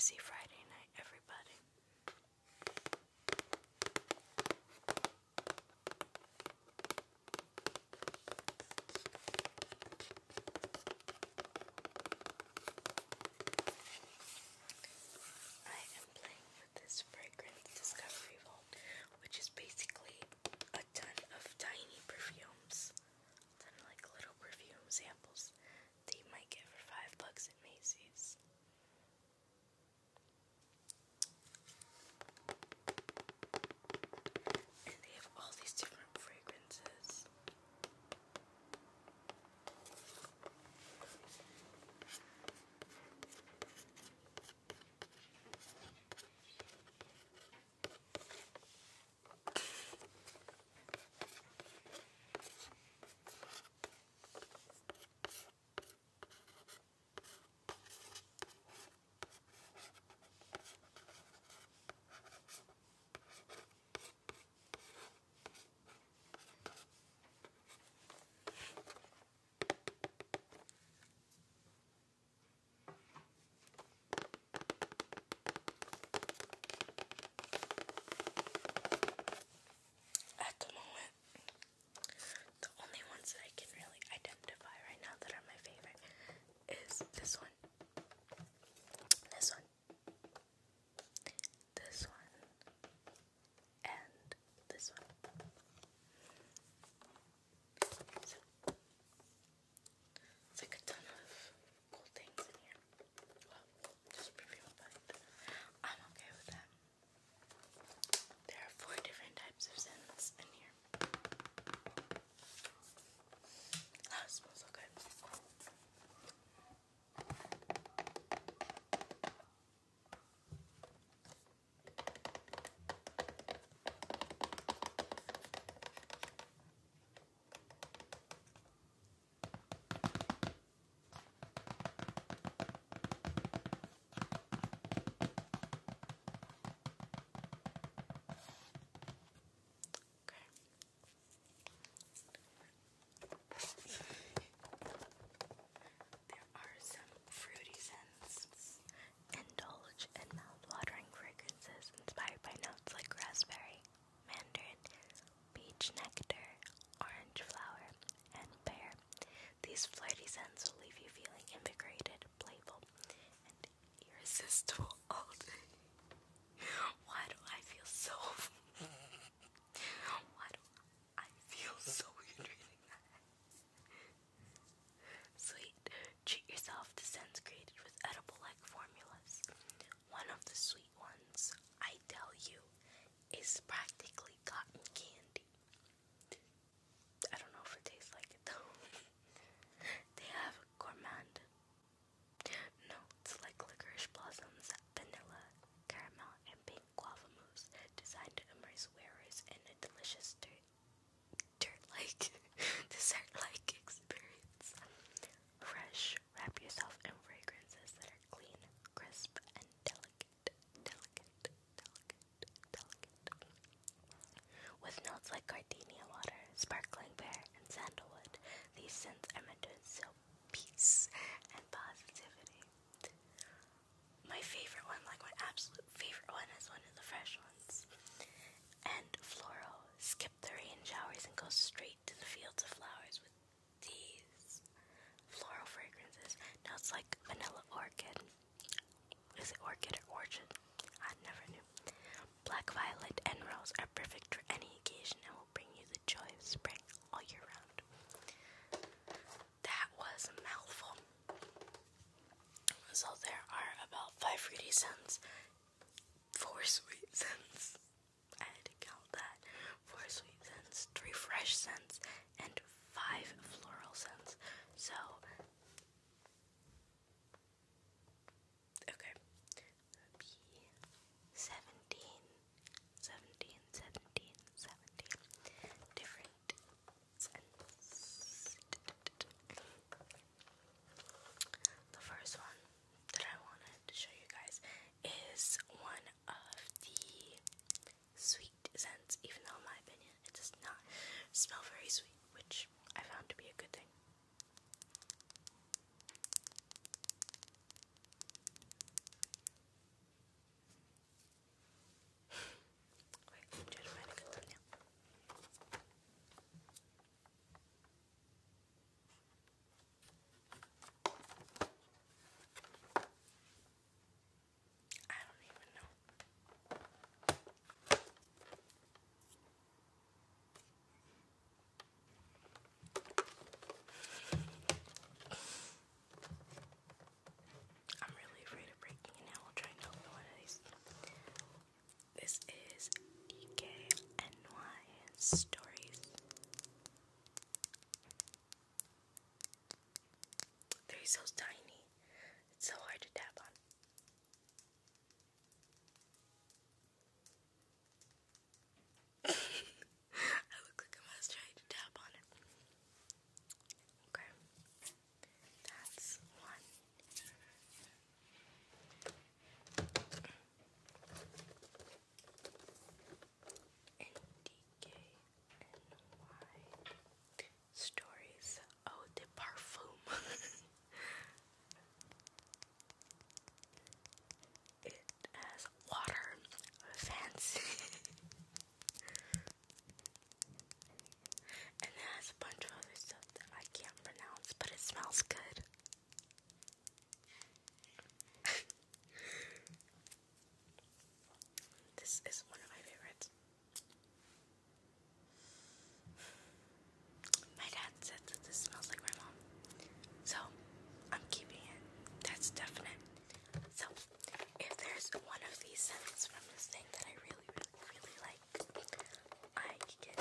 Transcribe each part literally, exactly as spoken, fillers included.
busy Friday night, everybody. I am playing with this fragrance discovery vault, which is basically a ton of tiny perfumes, a ton of like little perfume samples that you might get for five bucks at Macy's. And they have all these different fragrances. At the moment, the only ones that I can really identify right now that are my favorite is this one, this one, this one, and this one. So, it's like a ton of cool things in here. Well, just perfume, but I'm okay with that. There are four different types of scents in here. Oh, it smells so good. There are some fruity scents, indulge and mouth-watering fragrances inspired by notes like raspberry, mandarin, peach nectar, orange flower, and pear. These flirty scents will leave you feeling invigorated, playful, and irresistible all day. Why do I feel so... Why do I feel so weird reading that? Sweet. Treat yourself to scents created with edible-like formulas. One of the sweet ones, I tell you, is practically cotton candy. I don't know if it tastes like it though. They have gourmand notes like licorice blossoms, vanilla, caramel, and pink guava mousse, designed to He's so tiny. It's so hard to tap on. I look like a mouse trying to tap on it. Okay. That's one. N D K N Y Stories. Oh, the Perfume. It has water, fancy, and it has a bunch of other stuff that I can't pronounce, but it smells good. This is one of my favorites. My dad said that this smells like my mom, so I'm keeping it. That's definite. So, if there's one of these scents from this thing that I really, really, really like, I get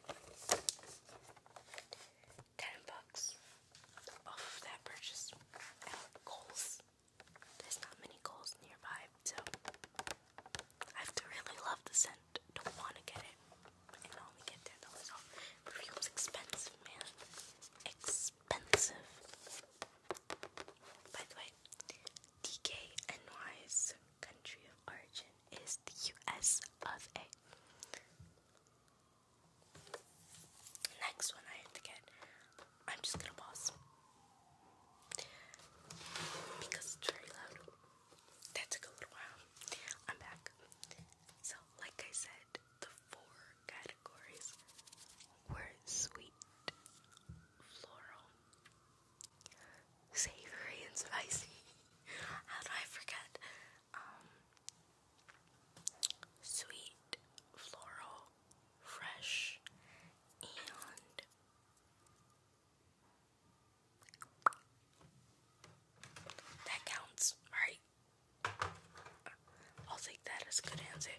ten bucks off of that purchase at Kohl's. There's not many Kohl's nearby, so I have to really love the scent to want to get it and only get ten dollars off. Perfume's expensive, man. Expensive. By the way, D K N Y's country of origin is the U S of A. Next one I have to get. I'm just gonna pause because it's very loud. That took a little while. I'm back. So, like I said, the four categories were sweet, floral, savory, and spicy. How do I forget? Um, sweet, floral, fresh, and that counts, right? I'll take that as a good answer.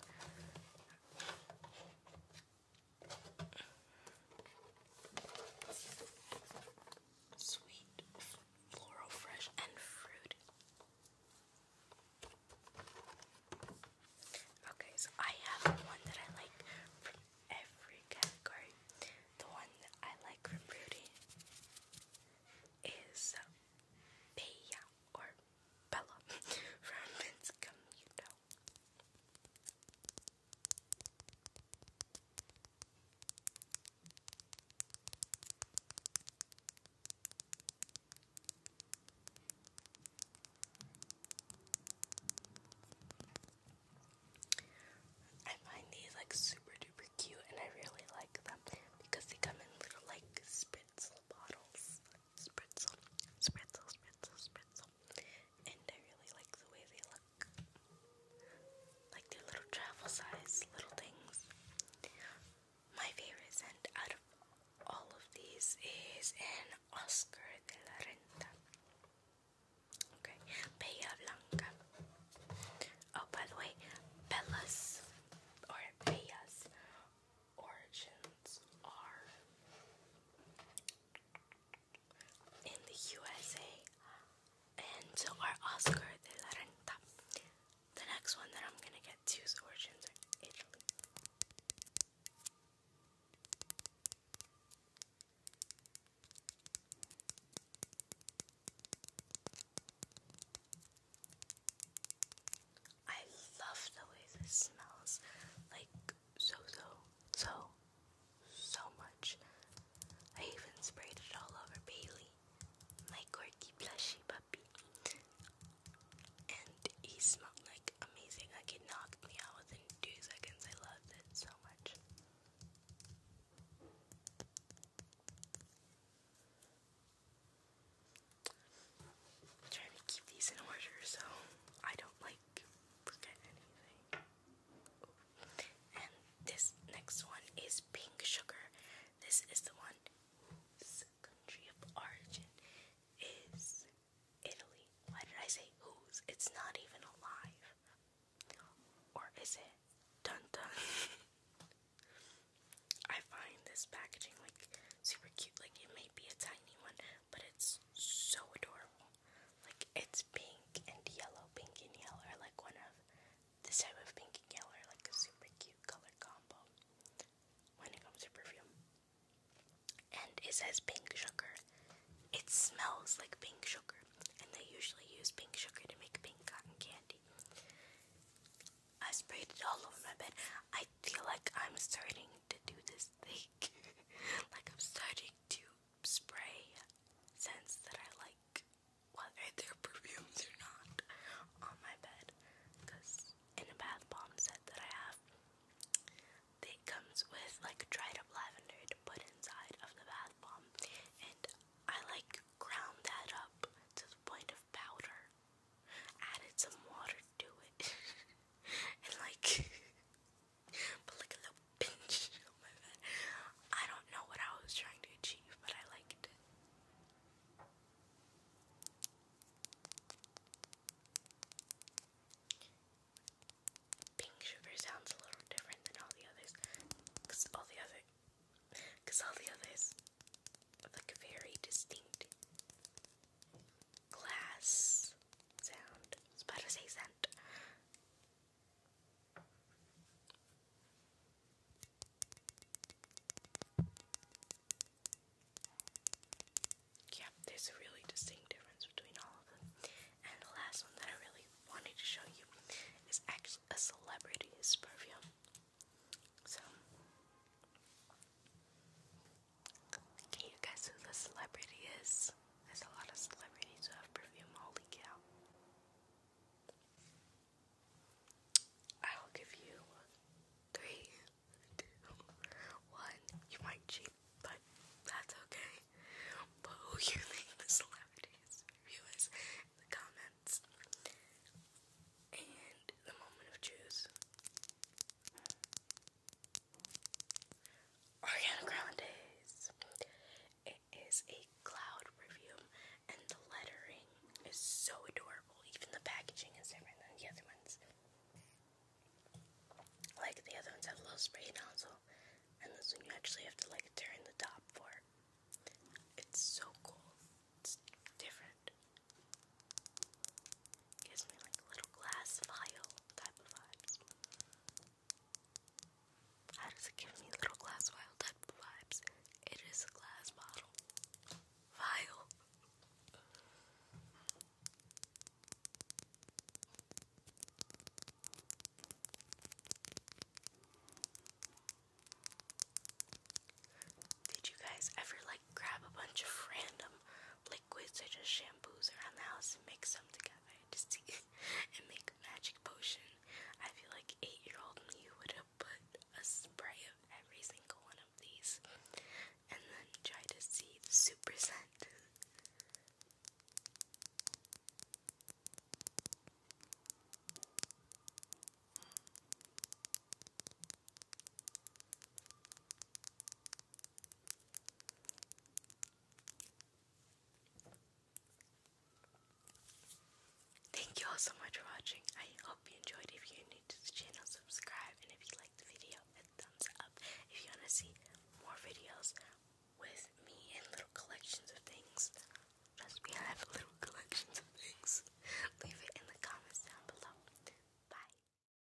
Sweet, floral, fresh, and fruity. Okay, so I have one that I like from every category. The one that I like from fruity is Bella or Bella from Vince Camuto. I find these like super duper cute, and I really like them because they come in little like spritzel bottles. Spritzel, spritzel, spritzel, spritzel. And I really like the way they look. Like they're little travel size little things. My favorite scent out of all of these is an Oscar de la Renta. Okay, Bella Blanca. Oh, by the way, Bella's or Bella's origins are in the U S A, and so are Oscar de la Renta. The next one that I'm gonna get to's origins are Italy. I love the way this smells, like so, so, so, so much. I even sprayed it all over Bailey, my quirky plushy puppy, and he smelled like amazing. Like it knocked me out within two starting to do this thing. Like I'm starting to spray scents that I like, whether they're perfumes or not, on my bed. Because in a bath bomb set that I have, it comes with like dried up lavender to put inside of the bath bomb, and I like ground that up to the point of powder, added some water to it, and like put like a little pinch on my bed. I don't know what I was trying to achieve, but I liked it. Pink sugar sounds a little different than all the others, because all the other, because all the others have like a very distinct glass sound. I was about to say scent. Yeah, there's a really